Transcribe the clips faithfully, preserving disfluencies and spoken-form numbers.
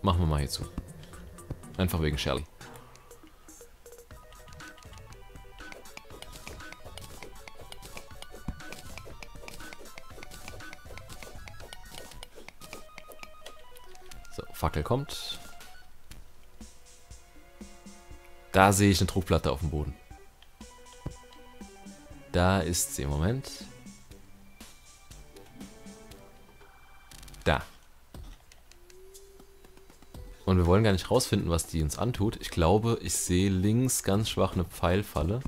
machen wir mal hier zu. Einfach wegen Shelly. So, Fackel kommt. Da sehe ich eine Druckplatte auf dem Boden. Da ist sie im Moment. Da. Und wir wollen gar nicht rausfinden, was die uns antut. Ich glaube, ich sehe links ganz schwach eine Pfeilfalle.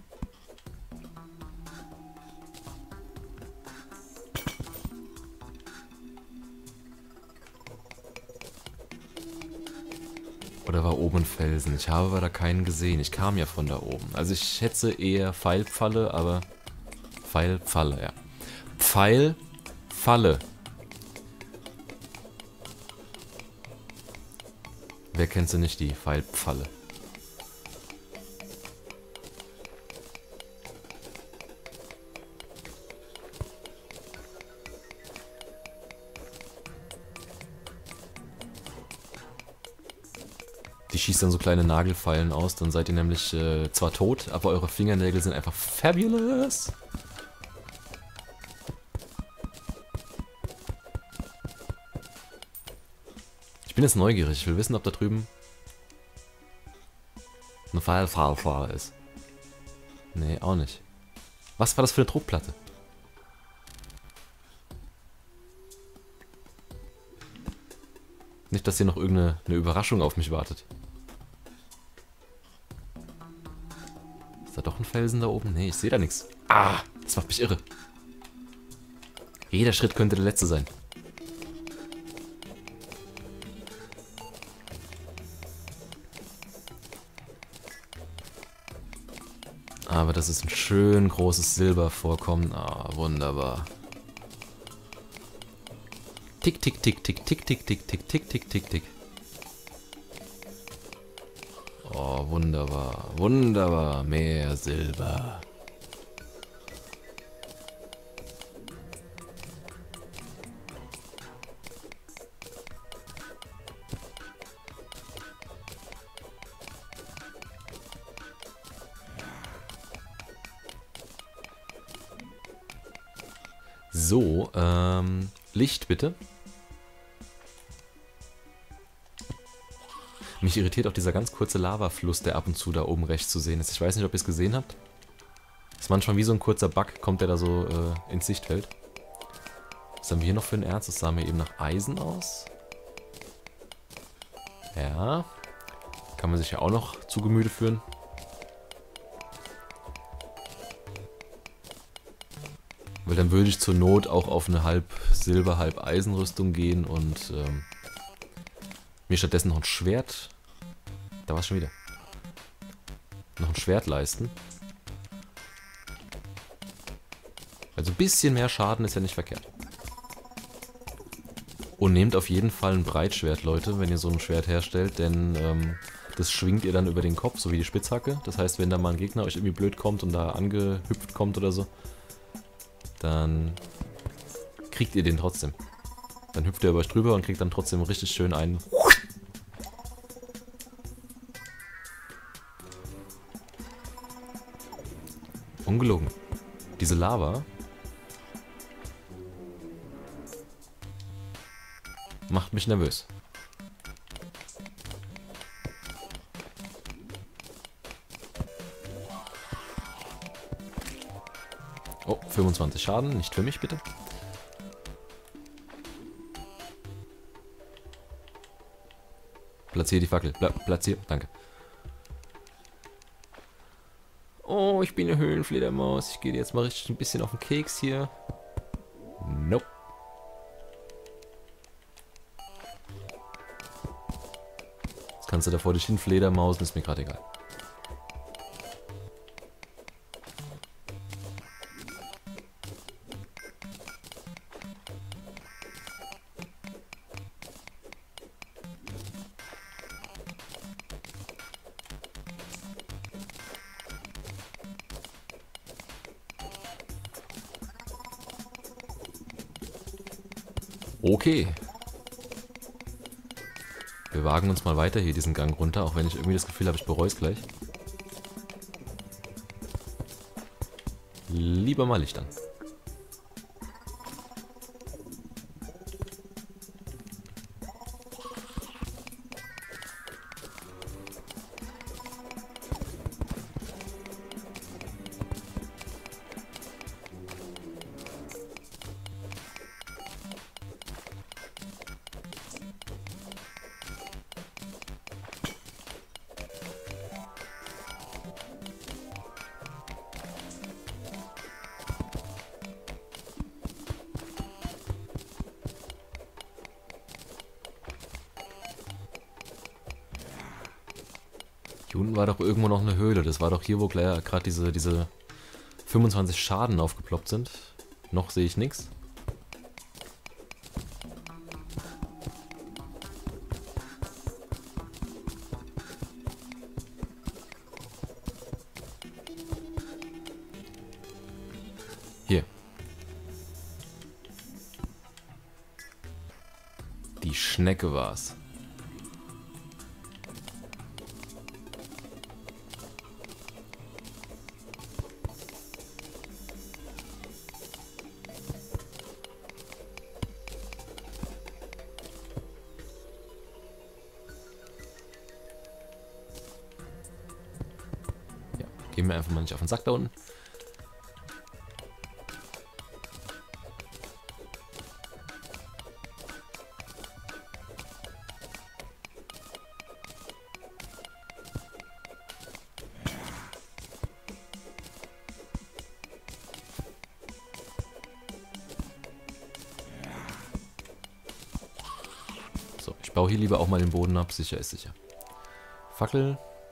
Oder war oben ein Felsen? Ich habe aber da keinen gesehen. Ich kam ja von da oben. Also ich schätze eher Pfeilfalle, aber... Pfeilfalle, ja. Pfeilfalle. Wer kennt sie nicht, die Pfeilfalle? Die schießt dann so kleine Nagelfeilen aus, dann seid ihr nämlich äh, zwar tot, aber eure Fingernägel sind einfach fabulous. Ich bin jetzt neugierig, ich will wissen, ob da drüben eine Pfeilfalle ist. Nee, auch nicht. Was war das für eine Druckplatte? Nicht, dass hier noch irgendeine eine Überraschung auf mich wartet. Ist da doch ein Felsen da oben? Nee, ich sehe da nichts. Ah, das macht mich irre. Jeder Schritt könnte der letzte sein. Aber das ist ein schön großes Silbervorkommen. Ah, wunderbar. Tick, tick, tick, tick, tick, tick, tick, tick, tick, tick, tick, tick. Oh, wunderbar. Wunderbar. Mehr Silber. So, ähm, Licht bitte. Mich irritiert auch dieser ganz kurze Lavafluss, der ab und zu da oben rechts zu sehen ist. Ich weiß nicht, ob ihr es gesehen habt. Ist manchmal wie so ein kurzer Bug, kommt der da so äh, ins Sichtfeld. Was haben wir hier noch für ein Erz? Das sah mir eben nach Eisen aus. Ja. Kann man sich ja auch noch zu Gemüte führen. Weil dann würde ich zur Not auch auf eine halb Silber, halb Eisenrüstung gehen und ähm, mir stattdessen noch ein Schwert, da war es schon wieder, noch ein Schwert leisten. Also ein bisschen mehr Schaden ist ja nicht verkehrt. Und nehmt auf jeden Fall ein Breitschwert, Leute, wenn ihr so ein Schwert herstellt, denn ähm, das schwingt ihr dann über den Kopf, so wie die Spitzhacke. Das heißt, wenn da mal ein Gegner euch irgendwie blöd kommt und da angehüpft kommt oder so, dann kriegt ihr den trotzdem. Dann hüpft er über euch drüber und kriegt dann trotzdem richtig schön einen. Ungelogen. Diese Lava macht mich nervös. Oh, fünfundzwanzig Schaden, nicht für mich bitte. Platziere die Fackel. Pla platziere, danke. Oh, ich bin eine Höhlenfledermaus. Ich gehe jetzt mal richtig ein bisschen auf den Keks hier. Nope. Jetzt kannst du da vor dich hin Fledermausen, ist mir gerade egal. Okay. Wir wagen uns mal weiter hier diesen Gang runter, auch wenn ich irgendwie das Gefühl habe, ich bereue es gleich. Lieber mal Licht an. Hier unten war doch irgendwo noch eine Höhle. Das war doch hier, wo gerade diese, diese fünfundzwanzig Schaden aufgeploppt sind. Noch sehe ich nichts. Hier. Die Schnecke war's. Gehen wir einfach mal nicht auf den Sack da unten. So, ich baue hier lieber auch mal den Boden ab. Sicher ist sicher. Fackel.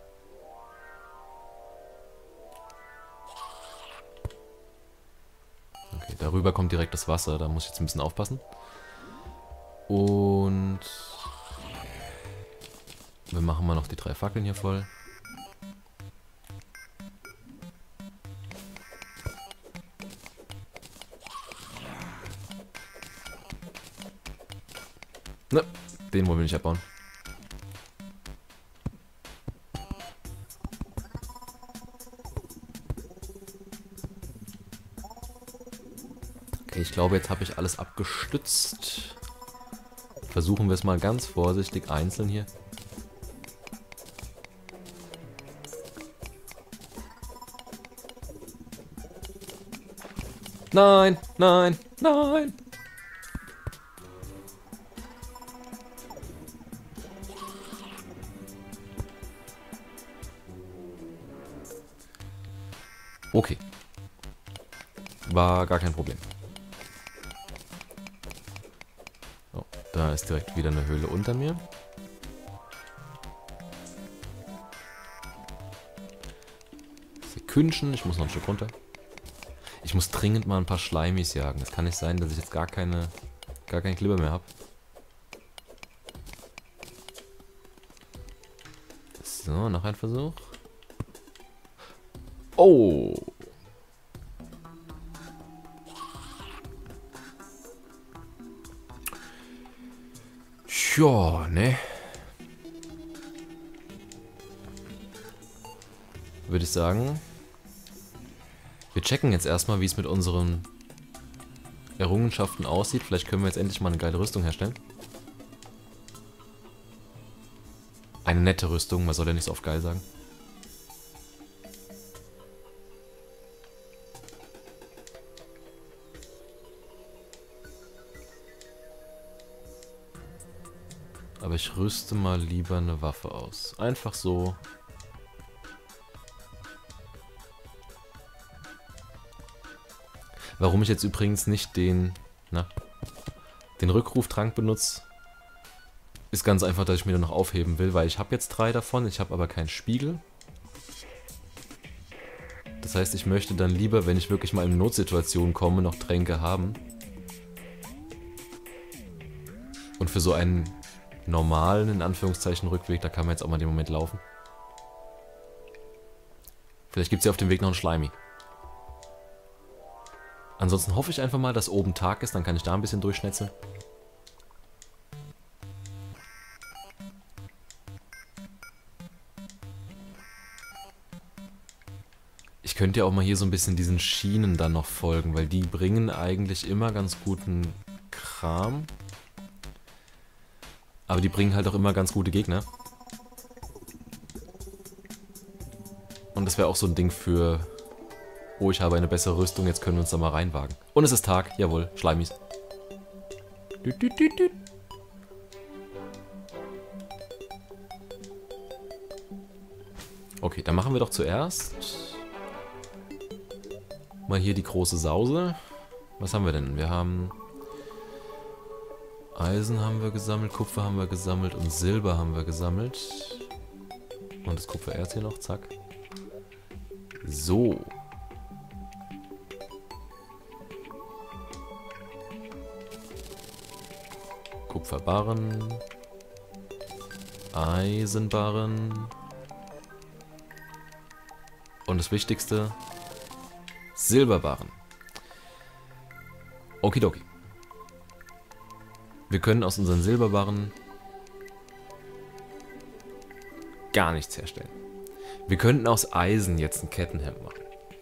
Darüber kommt direkt das Wasser, da muss ich jetzt ein bisschen aufpassen. Und wir machen mal noch die drei Fackeln hier voll. Ne, den wollen wir nicht abbauen. Ich glaube, jetzt habe ich alles abgestützt. Versuchen wir es mal ganz vorsichtig einzeln hier. Nein, nein, nein. Okay. War gar kein Problem. Da ist direkt wieder eine Höhle unter mir. Sekündchen, ich muss noch ein Stück runter. Ich muss dringend mal ein paar Schleimis jagen. Es kann nicht sein, dass ich jetzt gar keine, gar keinen Glibber mehr habe. So, noch ein Versuch. Oh! Ja, ne? Würde ich sagen, wir checken jetzt erstmal, wie es mit unseren Errungenschaften aussieht. Vielleicht können wir jetzt endlich mal eine geile Rüstung herstellen. Eine nette Rüstung, man soll ja nicht so oft geil sagen. Aber ich rüste mal lieber eine Waffe aus. Einfach so. Warum ich jetzt übrigens nicht den, na, den Rückruftrank benutze, ist ganz einfach, dass ich mir den noch aufheben will, weil ich habe jetzt drei davon, ich habe aber keinen Spiegel. Das heißt, ich möchte dann lieber, wenn ich wirklich mal in Notsituationen komme, noch Tränke haben. Und für so einen normalen, in Anführungszeichen, Rückweg, da kann man jetzt auch mal den Moment laufen. Vielleicht gibt es ja auf dem Weg noch einen Schleimi. Ansonsten hoffe ich einfach mal, dass oben Tag ist, dann kann ich da ein bisschen durchschnetzeln. Ich könnte ja auch mal hier so ein bisschen diesen Schienen dann noch folgen, weil die bringen eigentlich immer ganz guten Kram. Aber die bringen halt auch immer ganz gute Gegner. Und das wäre auch so ein Ding für... Oh, ich habe eine bessere Rüstung, jetzt können wir uns da mal reinwagen. Und es ist Tag, jawohl, Schleimis. Düt, düt, düt, düt. Okay, dann machen wir doch zuerst mal hier die große Sause. Was haben wir denn? Wir haben Eisen haben wir gesammelt, Kupfer haben wir gesammelt und Silber haben wir gesammelt. Und das Kupfererz hier noch, zack. So. Kupferbarren. Eisenbarren. Und das Wichtigste, Silberbarren. Okidoki. Wir können aus unseren Silberbarren gar nichts herstellen. Wir könnten aus Eisen jetzt ein Kettenhemd machen.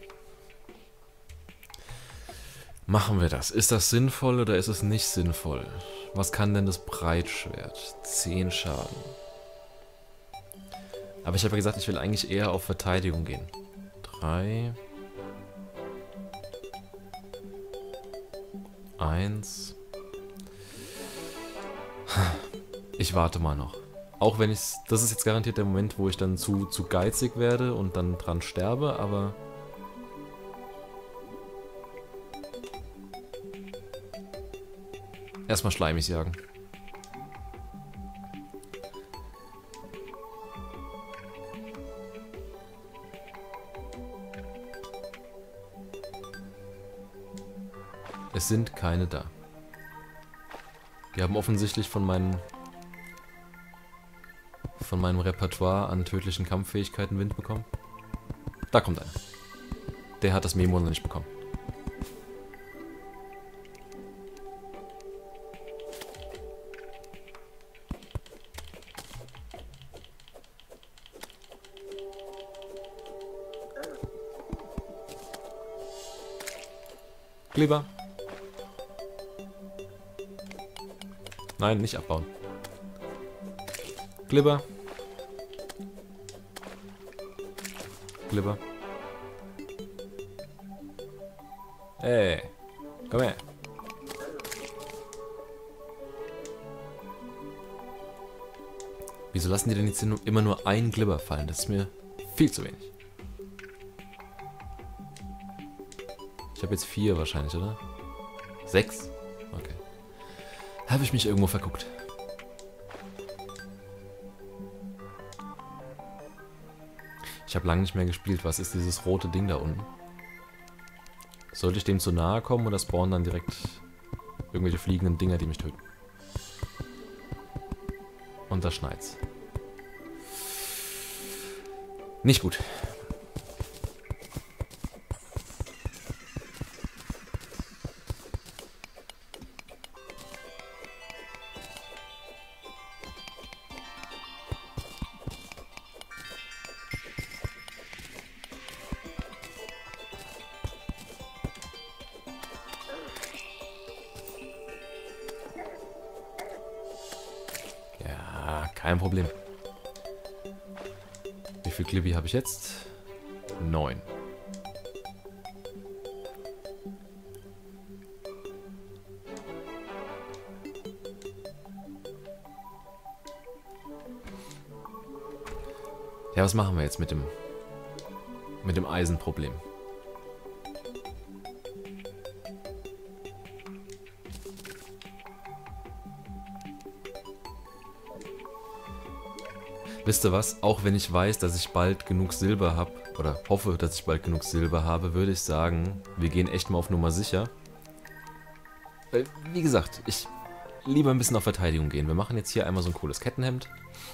Machen wir das. Ist das sinnvoll oder ist es nicht sinnvoll? Was kann denn das Breitschwert? zehn Schaden. Aber ich habe ja gesagt, ich will eigentlich eher auf Verteidigung gehen. drei. eins. Ich warte mal noch. Auch wenn ich... Das ist jetzt garantiert der Moment, wo ich dann zu, zu geizig werde und dann dran sterbe, aber... Erstmal Schleimis jagen. Es sind keine da. Die haben offensichtlich von meinem von meinem Repertoire an tödlichen Kampffähigkeiten Wind bekommen. Da kommt einer. Der hat das Memo noch nicht bekommen. Kleber. Nein, nicht abbauen. Glibber. Glibber. Ey, komm her. Wieso lassen die denn jetzt immer nur einen Glibber fallen? Das ist mir viel zu wenig. Ich habe jetzt vier wahrscheinlich, oder? Sechs? Okay. Habe ich mich irgendwo verguckt. Ich habe lange nicht mehr gespielt. Was ist dieses rote Ding da unten? Sollte ich dem zu nahe kommen oder spawnen dann direkt irgendwelche fliegenden Dinger, die mich töten? Und da schneit's. Nicht gut. Kein Problem. Wie viel Glibbi habe ich jetzt? Neun. Ja, was machen wir jetzt mit dem mit dem Eisenproblem? Wisst ihr was? Auch wenn ich weiß, dass ich bald genug Silber habe, oder hoffe, dass ich bald genug Silber habe, würde ich sagen, wir gehen echt mal auf Nummer sicher. Weil, wie gesagt, ich lieber ein bisschen auf Verteidigung gehen. Wir machen jetzt hier einmal so ein cooles Kettenhemd.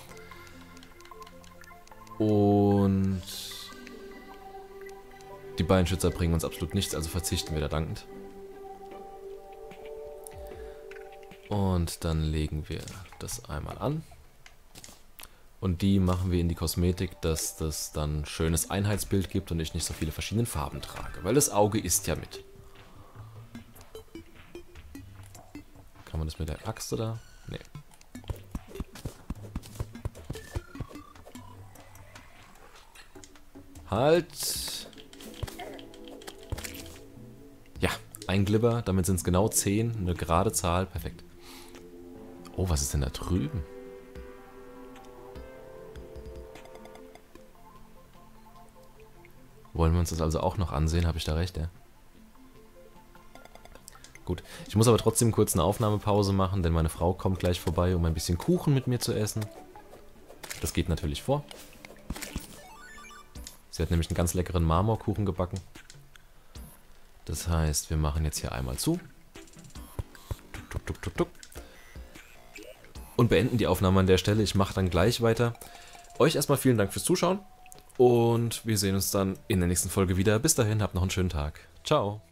Und die Beinschützer bringen uns absolut nichts, also verzichten wir da dankend. Und dann legen wir das einmal an. Und die machen wir in die Kosmetik, dass das dann ein schönes Einheitsbild gibt und ich nicht so viele verschiedene Farben trage. Weil das Auge isst ja mit. Kann man das mit der Axt oder? Nee. Halt! Ja, ein Glibber, damit sind es genau zehn, eine gerade Zahl, perfekt. Oh, was ist denn da drüben? Wollen wir uns das also auch noch ansehen? Habe ich da recht, ja? Gut, ich muss aber trotzdem kurz eine Aufnahmepause machen, denn meine Frau kommt gleich vorbei, um ein bisschen Kuchen mit mir zu essen. Das geht natürlich vor. Sie hat nämlich einen ganz leckeren Marmorkuchen gebacken. Das heißt, wir machen jetzt hier einmal zu. Tuk, tuk, tuk, tuk, tuk. Und beenden die Aufnahme an der Stelle. Ich mache dann gleich weiter. Euch erstmal vielen Dank fürs Zuschauen. Und wir sehen uns dann in der nächsten Folge wieder. Bis dahin, habt noch einen schönen Tag. Ciao.